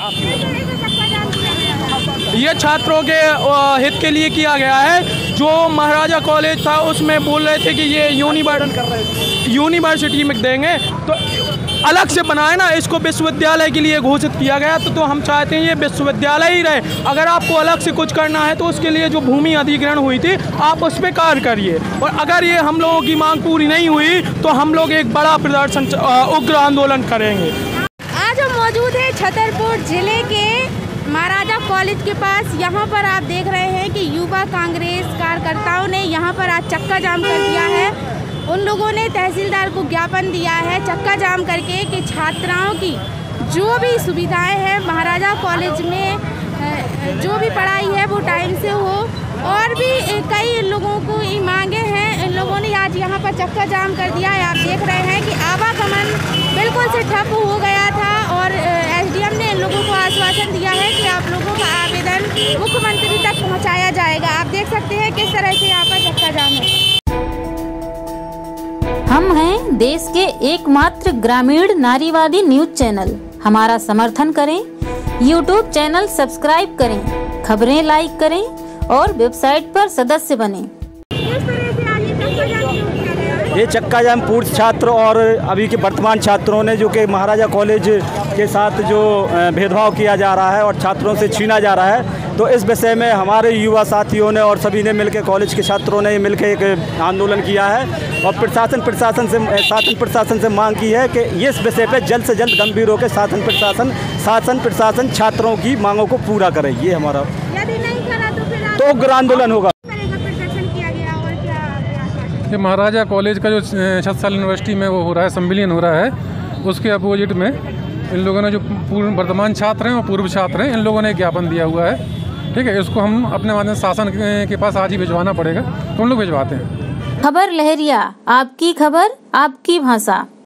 ये छात्रों के हित के लिए किया गया है। जो महाराजा कॉलेज था उसमें बोल रहे थे कि ये यूनिवर्सिटी में देंगे, तो अलग से बनाए ना, इसको विश्वविद्यालय के लिए घोषित किया गया। तो हम चाहते हैं ये विश्वविद्यालय ही रहे। अगर आपको अलग से कुछ करना है तो उसके लिए जो भूमि अधिग्रहण हुई थी आप उस पर कार्य करिए। और अगर ये हम लोगों की मांग पूरी नहीं हुई तो हम लोग एक बड़ा प्रदर्शन, उग्र आंदोलन करेंगे। आज हम मौजूद हैं छतरपुर जिले के महाराजा कॉलेज के पास। यहाँ पर आप देख रहे हैं कि युवा कांग्रेस कार्यकर्ताओं ने यहाँ पर आज चक्का जाम कर दिया है। उन लोगों ने तहसीलदार को ज्ञापन दिया है चक्का जाम करके कि छात्राओं की जो भी सुविधाएं हैं महाराजा कॉलेज में, जो भी पढ़ाई है वो टाइम से हो। और भी कई इन लोगों को ये मांगे हैं। इन लोगों ने आज यहाँ पर चक्का जाम कर दिया है। आप देख रहे हैं कि आवागमन बिल्कुल से ठप हो गया था और एसडीएम ने इन लोगों को आश्वासन दिया है कि आप लोगों का आवेदन मुख्यमंत्री तक पहुँचाया जाएगा। आप देख सकते हैं किस तरह से यहाँ पर चक्का जाम है। हम हैं देश के एकमात्र ग्रामीण नारीवादी न्यूज चैनल। हमारा समर्थन करें, यूट्यूब चैनल सब्सक्राइब करें, खबरें लाइक करें और वेबसाइट पर सदस्य बनें। ये चक्का जाम पूर्व छात्र और अभी के वर्तमान छात्रों ने, जो कि महाराजा कॉलेज के साथ जो भेदभाव किया जा रहा है और छात्रों से छीना जा रहा है, तो इस विषय में हमारे युवा साथियों ने और सभी ने मिलकर, कॉलेज के छात्रों ने मिलकर एक आंदोलन किया है और प्रशासन से मांग की है कि इस विषय पर जल्द से जल्द गंभीर होकर शासन प्रशासन छात्रों की मांगों को पूरा करे। ये हमारा, यदि नहीं करा तो फिर तो उग्र आंदोलन होगा। ये महाराजा कॉलेज का जो छतसाल यूनिवर्सिटी में वो हो रहा है, संविलियन हो रहा है, उसके अपोजिट में इन लोगों ने, जो पूर्व वर्तमान छात्र हैं और पूर्व छात्र हैं, इन लोगों ने ज्ञापन दिया हुआ है। ठीक है, इसको हम अपने माध्यम से शासन के पास आज ही भिजवाना पड़ेगा, तो हम लोग भिजवाते हैं। खबर लहरिया, आपकी खबर आपकी भाषा।